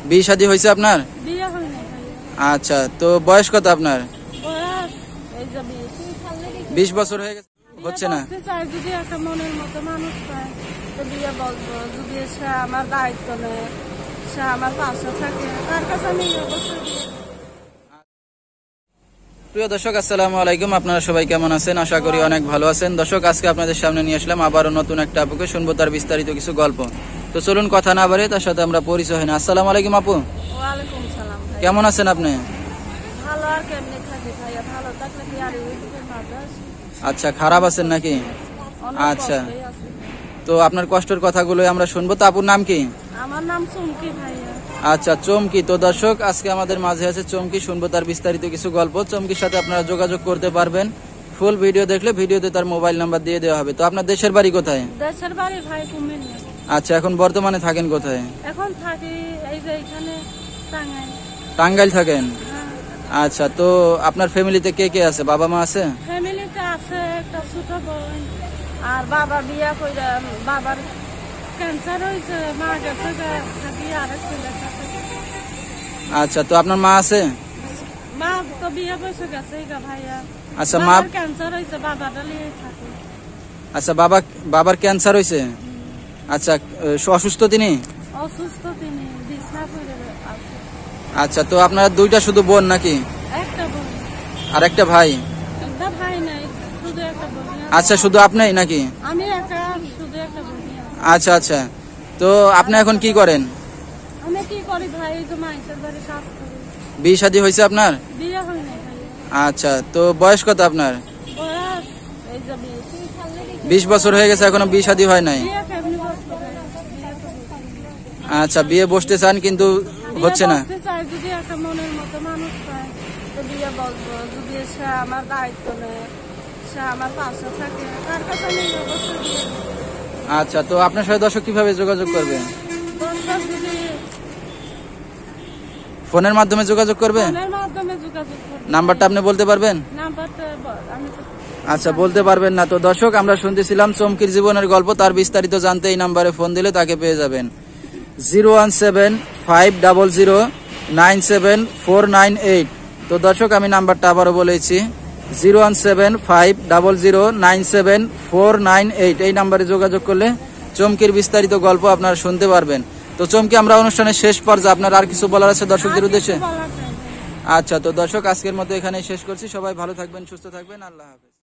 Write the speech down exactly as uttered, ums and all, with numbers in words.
বিয়ে শাদী হয়েছে আপনার? বিয়ে হয় না। আচ্ছা, তো বয়স কত আপনার? বয়স এই যে বিশ বছর হয়ে গেছে, হচ্ছে না? চাই যদি একটা মনের মতো মানুষ পায় তো বিয়ে বলবো, যদি সে আমার দায়িত্ব নেয়, সে আমার পাশে থাকে, তার কাছে আমি অবশ্যই বিয়ে। প্রিয় দর্শক, আসসালামু আলাইকুম। আপনারা সবাই কেমন আছেন? আশা করি অনেক ভালো আছেন। দর্শক, আজকে আপনাদের সামনে নিয়ে আসলাম আবারও নতুন একটা আপুকে, শুনবো তার বিস্তারিত কিছু গল্প। তো চলুন কথা না বাড়িয়ে তার সাথে আমরা পরিচয় হই না। আসসালামু আলাইকুম আপু, ওয়ালাইকুম সালাম ভাই। কেমন আছেন আপনি? ভালো আর কেমনে থাকি ভাইয়া, ভালো থাকলে কি আর ইউটিউবের মাঝে আসি? আচ্ছা, খারাপ আছেন নাকি? অনেক আচ্ছা, কষ্টেই আছি। তো আপনার কষ্টের কথাগুলো আমরা শুনবো। তো আপুর নাম কি? আমার নাম চুমকি ভাইয়া। আচ্ছা, চমকি। তো দর্শক, আজকে আমাদের মাঝে আছে চমকি, শুনবো তার বিস্তারিত কিছু গল্প। চমকির সাথে আপনারা যোগাযোগ করতে পারবেন। ফুল ভিডিও দেখলে ভিডিওতে তার মোবাইল নাম্বার দিয়ে দেওয়া হবে। তো আপনার দেশের বাড়ি কোথায়? দেশের বাড়ি ভাই কুমিল্লা। আচ্ছা, এখন বর্তমানে থাকেন কোথায়? এখন থাকি এই যে এখানে টাঙ্গাইল। টাঙ্গাইল থাকেন? হ্যাঁ। আচ্ছা, তো আপনার ফ্যামিলিতে কে কে আছে? বাবা মা আছে? ফ্যামিলিতে আছে একটা ছোট বোন, আর বাবা বিয়া কইরা বাবার ক্যান্সার হয়েছে, মা গেছে থাকি আরেক ছেলের সাথে। আচ্ছা, তো আপনার মা আছে? মা তো বিয়া বসে গেছে গা ভাইয়া। আচ্ছা, মা ক্যান্সার হয়েছে, বাবাটা নিয়ে থাকে। আচ্ছা, বাবা বাবার ক্যান্সার হয়েছে? আচ্ছা, অসুস্থ তিনি? অসুস্থ তিনি, বিছনা পড়ে আছে। আচ্ছা, তো আপনারা দুইটা শুধু বোন নাকি? একটা বোন আর একটা ভাই? একটা ভাই নাই, শুধু একটা বোন। আচ্ছা, শুধু আপনিই নাকি? আমি একা, শুধু একটা বোন। আচ্ছা আচ্ছা, তো আপনি এখন কি করেন? আমি কি করি ভাই, এই যে মাইসের বাড়ি কাজ করি। বিয়ে শাদী হয়েছে আপনার? বিয়ে হয় না ভাই। আচ্ছা, তো বয়স কত আপনার? বয়স এই যে বিশ বছর হয়ে গেছে, এখনো বিয়ে শাদী হয় নাই? বিয়ে কেমনি বসতে পারে? বিয়ে তো বসতে পারে। আচ্ছা, বিয়ে বসতে চান কিন্তু হচ্ছে না? বিয়ে বসতে চাই যদি একটা মনের মতো মানুষ পায় তো বিয়ে বলবো, যদি সে আমার দায়িত্ব নেয়, সে আমার পাশে থাকে, তার কাছে আমি অবশ্যই বিয়ে দেব। আচ্ছা, তো আপনার সাথে দর্শক কিভাবে যোগাযোগ করবে? দর্শক যদি ফোনের মাধ্যমে যোগাযোগ করবে? ফোনের মাধ্যমে যোগাযোগ করবে। নাম্বারটা আপনি বলতে পারবেন? নাম্বারটা বল- আমি তো আচ্ছা, বলতে পারবেন না। তো দর্শক, আমরা শুনতেছিলাম চমকির জীবনের গল্প। তার বিস্তারিত জানতে এই নাম্বারে ফোন দিলে তাকে পেয়ে যাবেন। Zero one seven five double zero nine seven four nine eight. তো দর্শক, আমি নাম্বারটা আবারও বলেছি, zero one seven five double zero nine seven four nine eight. এই নাম্বারে যোগাযোগ করলে চমকির বিস্তারিত গল্প আপনারা শুনতে পারবেন। তো চমকি, আমরা অনুষ্ঠানের শেষ পর্যায়ে, আপনার আর কিছু বলার আছে দর্শকদের উদ্দেশ্যে? বলার চাই। আচ্ছা, তো দর্শক, আজকের মতো এখানেই শেষ করছি। সবাই ভালো থাকবেন, সুস্থ থাকবেন। আল্লাহ হাফেজ।